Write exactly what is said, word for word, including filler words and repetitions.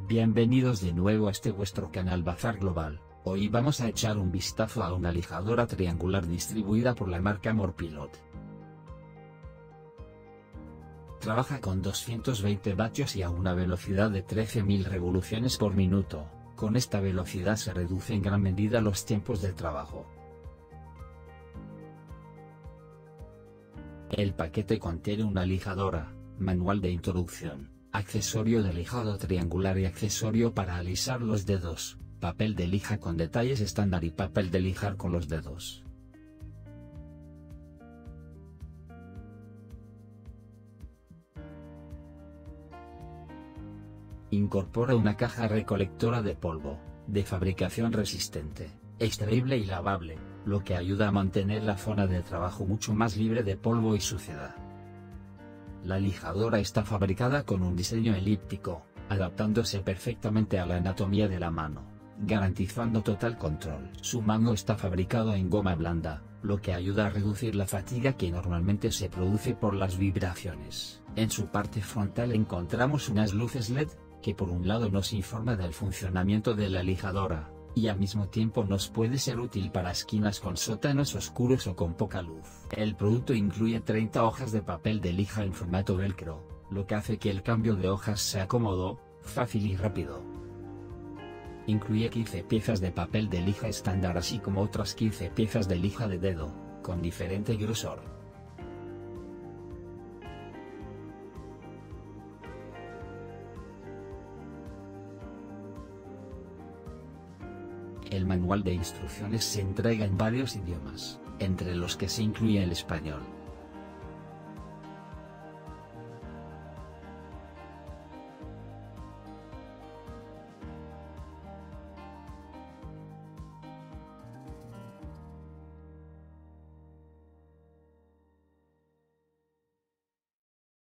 Bienvenidos de nuevo a este vuestro canal Bazar Global. Hoy vamos a echar un vistazo a una lijadora triangular distribuida por la marca Morpilot. Trabaja con doscientos veinte vatios y a una velocidad de trece mil revoluciones por minuto. Con esta velocidad se reduce en gran medida los tiempos de trabajo. El paquete contiene una lijadora, manual de introducción, accesorio de lijado triangular y accesorio para alisar los dedos, papel de lija con detalles estándar y papel de lijar con los dedos. Incorpora una caja recolectora de polvo, de fabricación resistente, extraíble y lavable, lo que ayuda a mantener la zona de trabajo mucho más libre de polvo y suciedad. La lijadora está fabricada con un diseño elíptico, adaptándose perfectamente a la anatomía de la mano, garantizando total control. Su mango está fabricado en goma blanda, lo que ayuda a reducir la fatiga que normalmente se produce por las vibraciones. En su parte frontal encontramos unas luces L E D, que por un lado nos informa del funcionamiento de la lijadora, y al mismo tiempo nos puede ser útil para esquinas con sótanos oscuros o con poca luz. El producto incluye treinta hojas de papel de lija en formato velcro, lo que hace que el cambio de hojas sea cómodo, fácil y rápido. Incluye quince piezas de papel de lija estándar así como otras quince piezas de lija de dedo, con diferente grosor. El manual de instrucciones se entrega en varios idiomas, entre los que se incluye el español.